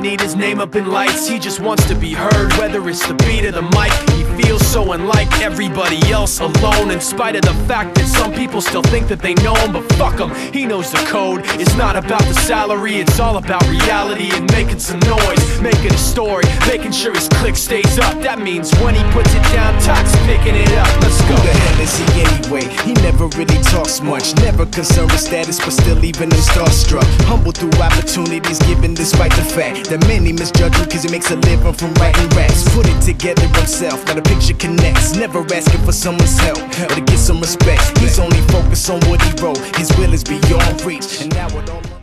need his name up in lights. He just wants to be heard, whether it's the beat or the mic. He feels so unlike everybody else, alone, in spite of the fact that some people still think that they know him. But fuck him, he knows the code. It's not about the salary, it's all about reality and making some noise, making a story, making sure his click stays up. That means when he puts it down, Tox picking it up. Let's go. Who the hell is he anyway? He never really talks much, never concerned with status, but still leaving him starstruck. Humble through opportunities given despite the fact that many misjudge him cause he makes a living from writing raps. Put it together himself, now the picture connects. Never asking for someone's help or to get some respect. He's only focused on what he wrote. His will is beyond reach, and now it all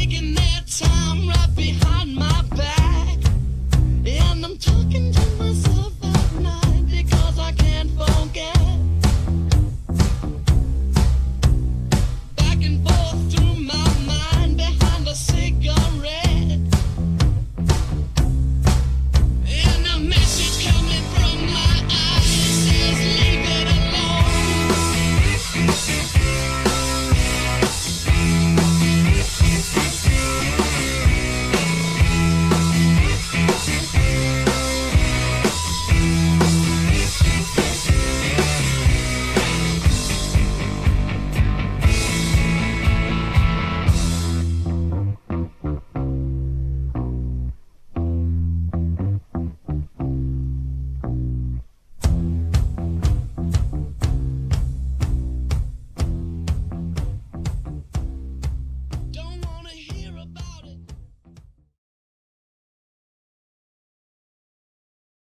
time right behind my back, and I'm talking to myself.